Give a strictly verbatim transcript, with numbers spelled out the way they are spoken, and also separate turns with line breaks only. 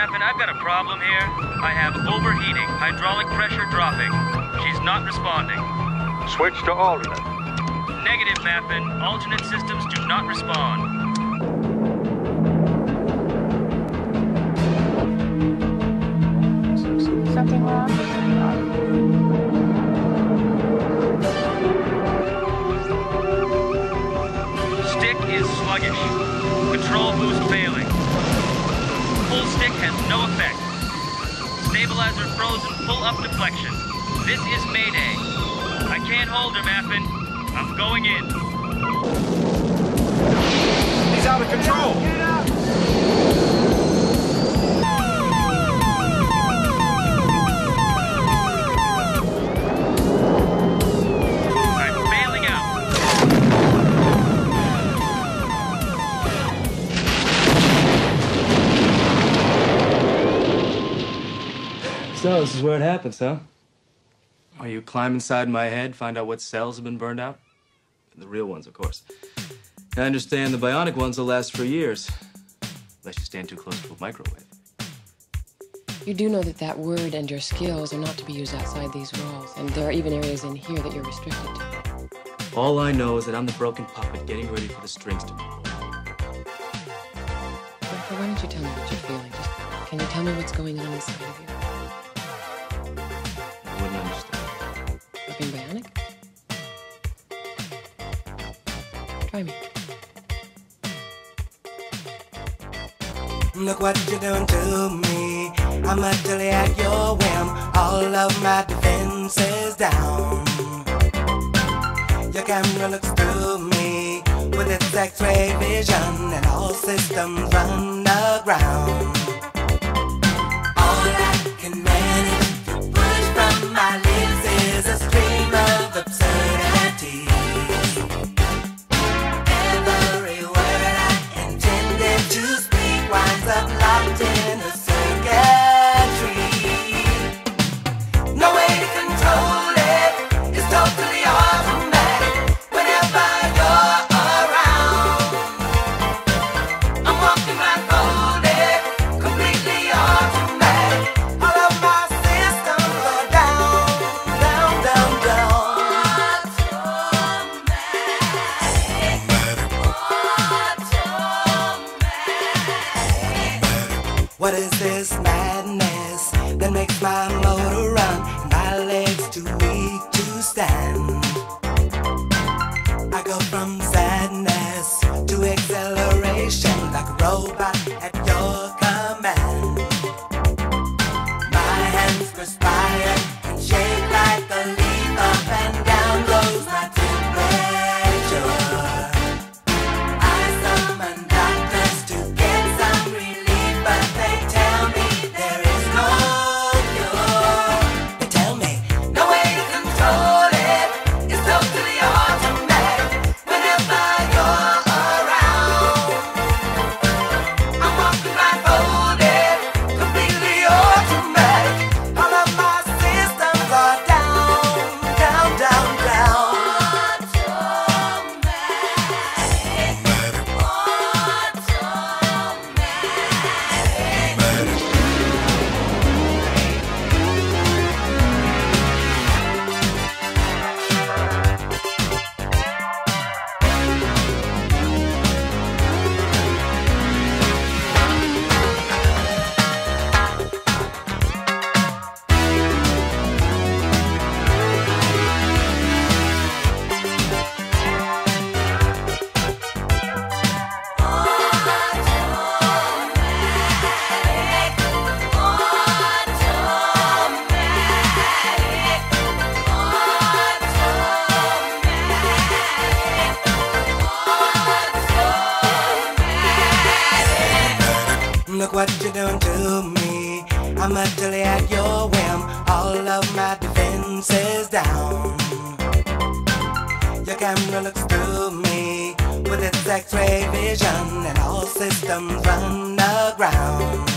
Mappin, I've got a problem here. I have overheating, hydraulic pressure dropping. She's not responding.
Switch to alternate.
Negative, Mappin. Alternate systems do not respond.
Something wrong?
Stick is sluggish. Control boost failing. Full stick has no effect. Stabilizer frozen, full up deflection. This is Mayday. I can't hold her, Mappin. I'm going in.
He's out of control!
Get up!
I'm bailing out.
So, this is where it happens, huh? Or you climb inside my head, find out what cells have been burned out? The real ones, of course. I understand the bionic ones will last for years. Unless you stand too close to a microwave.
You do know that that word and your skills are not to be used outside these walls, and there are even areas in here that you're restricted to.
All I know is that I'm the broken puppet getting ready for the strings to pull.
Why don't you tell me what you're feeling? Just, can you tell me what's going on inside of you?
I wouldn't understand.
Being bionic? Try me.
Look what you're doing to me. I'm utterly at your whim. All of my defenses down. Your camera looks through me with its X-ray vision, and all systems run aground. All I can manage to push from my lips is a stream of absurdity. Every word I intended to speak winds up locked in a circuitry. No way to control it, it's totally automatic whenever you're around. I'm walking blindfolded, completely automatic. All of my systems are down, down, down, down. What is this madness that makes my motor run and my legs too weak to stand? I go from sadness to acceleration like a robot at your command. My hands perspire and shake like a leaf. Up and down goes my temperature. I summon doctors to get some relief, but they tell me there is no cure. They tell me no way to control it, it's totally automatic whenever you're around. I'm walking blindfolded, completely automatic. All of my systems are down, down, down, down. Look what you're doing to me. I'm utterly at your whim. All of my defenses down. Your camera looks through me with its X-ray vision, and all systems run aground.